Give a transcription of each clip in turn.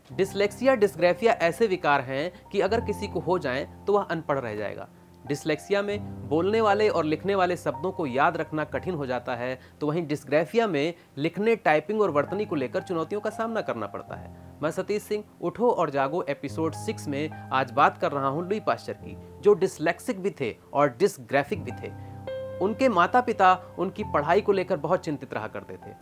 Dyslexia dysgraphia ऐसे विकार हैं कि अगर किसी को हो जाएं तो वह अनपढ़ रह जाएगा। डिसलेक्सिया में बोलने वाले और लिखने वाले शब्दों को याद रखना कठिन हो जाता है, तो वहीं डिस्ग्राफिया में लिखने, टाइपिंग और वर्तनी को लेकर चुनौतियों का सामना करना पड़ता है। मैं सतीश सिंह उठो और जागो एपिसोड 6 में आज बात कर रहा हूं लुई पाश्चर की, जो डिसलेक्सिक भी थे और डिसग्राफिक भी थे। उनके माता पिता उनकी पढ़ाई को लेकर बहुत चिंतित रहा करते थे।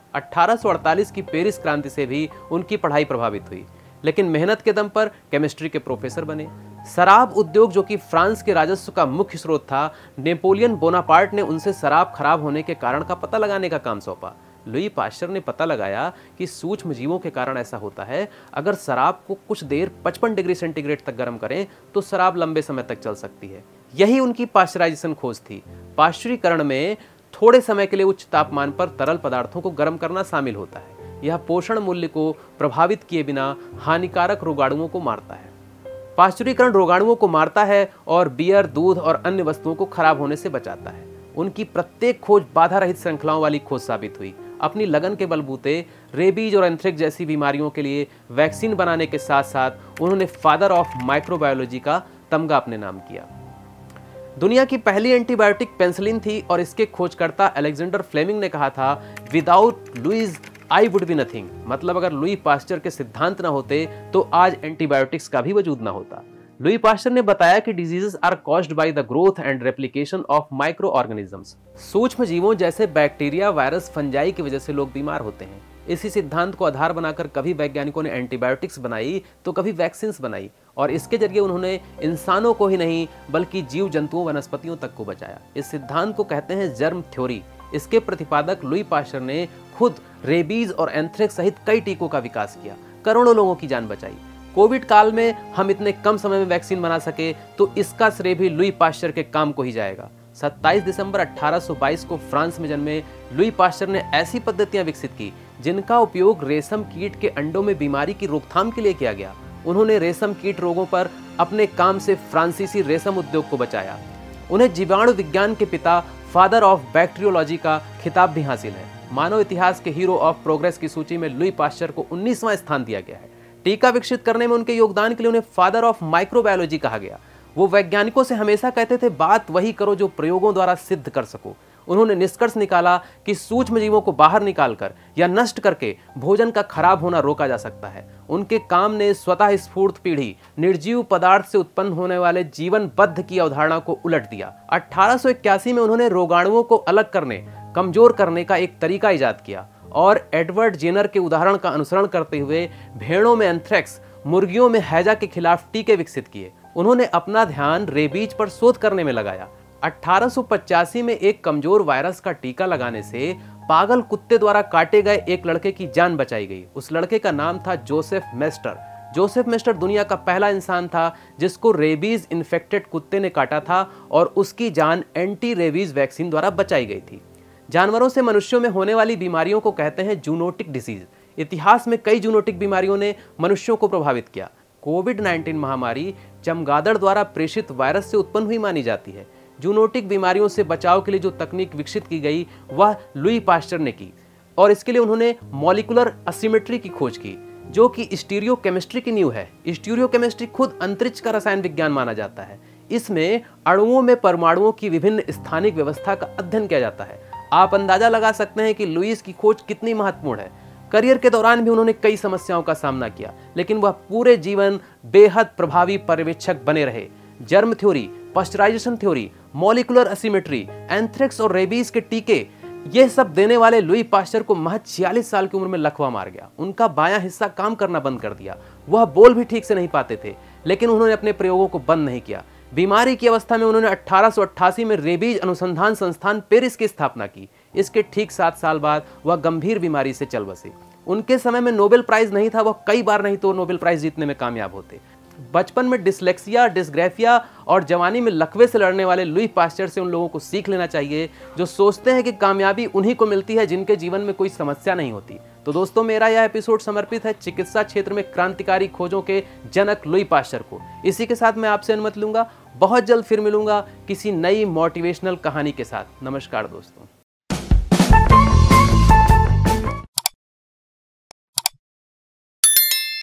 1848 की पेरिस क्रांति से भी उनकी पढ़ाई प्रभावित हुई, लेकिन मेहनत के दम पर केमिस्ट्री के प्रोफेसर बने। शराब उद्योग, जो कि फ्रांस के राजस्व का मुख्य स्रोत था, नेपोलियन बोनापार्ट ने उनसे शराब खराब होने के कारण का पता लगाने का काम सौंपा। लुई पाश्चर ने पता लगाया कि सूक्ष्म जीवों के कारण ऐसा होता है। अगर शराब को कुछ देर 55 डिग्री सेंटीग्रेड तक गर्म करें तो शराब लंबे समय तक चल सकती है। यही उनकी पाश्चराइजेशन खोज थी। पाश्चरीकरण में थोड़े समय के लिए उच्च तापमान पर तरल पदार्थों को गर्म करना शामिल होता है। यह पोषण मूल्य को प्रभावित किए बिना हानिकारक रोगाणुओं को मारता है। पाश्चरीकरण रोगाणुओं को मारता है और बियर, दूध और अन्य वस्तुओं को खराब होने से बचाता है। उनकी प्रत्येक खोज बाधा रहित श्रृंखलाओं वाली खोज साबित हुई। अपनी लगन के बलबूते रेबीज और एंथ्रेक्स जैसी बीमारियों के लिए वैक्सीन बनाने के साथ साथ उन्होंने फादर ऑफ माइक्रोबायोलॉजी का तमगा अपने नाम किया। दुनिया की पहली एंटीबायोटिक पेनिसिलिन थी और इसके खोजकर्ता अलेक्जेंडर फ्लेमिंग ने कहा था, without Louis I would be nothing. मतलब अगर लुई पाश्चर के सिद्धांत ना होते तो आज एंटीबायोटिक्स का भी वजूद ना होता। लुई पाश्चर ने बताया कि diseases are caused by the growth and replication of microorganisms. सूक्ष्म जीवों जैसे बैक्टीरिया, वायरस, फंजाई की वजह से लोग बीमार होते हैं। इसी सिद्धांत को आधार बनाकर कभी वैज्ञानिकों ने एंटीबायोटिक्स बनाई तो कभी वैक्सीन बनाई, और इसके जरिए उन्होंने इंसानों को ही नहीं बल्कि जीव जंतुओं, वनस्पतियों तक को बचाया। इस सिद्धांत को कहते हैं जर्म थ्योरी। इसके प्रतिपादक लुई पाश्चर ने खुद रेबीज और एंथ्रेक्स सहित कई टीकों का विकास किया, करोड़ों लोगों की जान बचाई। कोविड काल में हम इतने कम समय में वैक्सीन बना सके तो इसका श्रेय भी लुई पाश्चर के काम को ही जाएगा। 27 दिसंबर 1822 को फ्रांस में जन्मे लुई पाश्चर ने ऐसी पद्धतियां विकसित की जिनका उपयोग रेशम कीट के अंडों में बीमारी की रोकथाम के लिए किया गया। उन्होंने रेशम कीट रोगों पर अपने काम से फ्रांसीसी रेशम उद्योग को बचाया। उन्हें जीवाणु विज्ञान के पिता, फादर ऑफ बैक्टीरियोलॉजी का खिताब भी हासिल है। मानव इतिहास के हीरो ऑफ प्रोग्रेस की सूची में लुई पाश्चर को 19वां स्थान दिया गया है। टीका विकसित करने में उनके योगदान के लिए उन्हें फादर ऑफ माइक्रोबायोलॉजी कहा गया। वो वैज्ञानिकों से हमेशा कहते थे, बात वही करो जो प्रयोगों द्वारा सिद्ध कर सको। उन्होंने निष्कर्ष निकाला कि सूक्ष्म जीवों को बाहर निकालकर या नष्ट करके भोजन का खराब होना रोका जा सकता है। उनके काम ने स्वतः स्फूर्त पीढ़ी, निर्जीव पदार्थ से उत्पन्न होने वाले जीवनबद्ध की अवधारणा को उलट दिया। 1881 में उन्होंने रोगाणुओं को अलग करने, कमजोर करने का एक तरीका इजाद किया और एडवर्ड जेनर के उदाहरण का अनुसरण करते हुए भेड़ों में एंथ्रेक्स, मुर्गियों में हैजा के खिलाफ टीके विकसित किए। उन्होंने अपना ध्यान रेबीज पर शोध करने में लगाया। 1885 में एक कमजोर वायरस का टीका लगाने से पागल कुत्ते द्वारा काटे गए एक लड़के की जान बचाई गई। उस लड़के का नाम था जोसेफ मेस्टर। जोसेफ मेस्टर दुनिया का पहला इंसान था जिसको रेबीज इन्फेक्टेड कुत्ते ने काटा था और उसकी जान एंटी रेबीज वैक्सीन द्वारा बचाई गई थी। जानवरों से मनुष्यों में होने वाली बीमारियों को कहते हैं जूनोटिक डिसीज। इतिहास में कई जूनोटिक बीमारियों ने मनुष्यों को प्रभावित किया। कोविड-19 महामारी चमगादड़ द्वारा प्रेषित वायरस से उत्पन्न हुई मानी जाती है। जूनोटिक बीमारियों से बचाव के लिए जो तकनीक विकसित की गई वह लुई पाश्चर ने की, और इसके लिए उन्होंने मॉलिक्यूलर असिमेट्री की खोज की, जो कि स्टीरियो केमिस्ट्री की नींव है। स्टीरियो केमिस्ट्री खुद अंतरिक्ष का रसायन विज्ञान माना जाता है। इसमें अणुओं में परमाणुओं की विभिन्न स्थानिक व्यवस्था का अध्ययन किया जाता है। आप अंदाजा लगा सकते हैं कि लुईस की खोज कितनी महत्वपूर्ण है। करियर के दौरान भी उन्होंने कई समस्याओं का सामना किया, लेकिन वह पूरे जीवन बेहद प्रभावी पर्यवेक्षक बने रहे। Germ theory, pasteurisation theory, molecular asymmetry, anthrax और रेबीज के टीके, ये सब देने वाले लुई पाश्चर को महज 46 साल की उम्र में लकवा मार गया। उनका बायां हिस्सा काम करना बंद कर दिया। वह बोल भी ठीक से नहीं पाते थे, लेकिन उन्होंने अपने प्रयोगों को बंद नहीं किया। बीमारी की अवस्था में उन्होंने 1888 में रेबीज अनुसंधान संस्थान पेरिस की स्थापना की। इसके ठीक 7 साल बाद वह गंभीर बीमारी से चल बसे। उनके समय में नोबेल प्राइज नहीं था, वह कई बार नहीं तो नोबेल प्राइज जीतने में कामयाब होते। बचपन में डिसलेक्सिया, डिस्ग्राफिया और जवानी में लकवे से लड़ने वाले लुई पाश्चर से उन लोगों को सीख लेना चाहिए जो सोचते हैं कि कामयाबी उन्हीं को मिलती है जिनके जीवन में कोई समस्या नहीं होती। तो दोस्तों, मेरा यह एपिसोड समर्पित है चिकित्सा क्षेत्र में क्रांतिकारी खोजों के जनक लुई पाश्चर को। इसी के साथ मैं आपसे अनुमति लूंगा। बहुत जल्द फिर मिलूंगा किसी नई मोटिवेशनल कहानी के साथ। नमस्कार दोस्तों।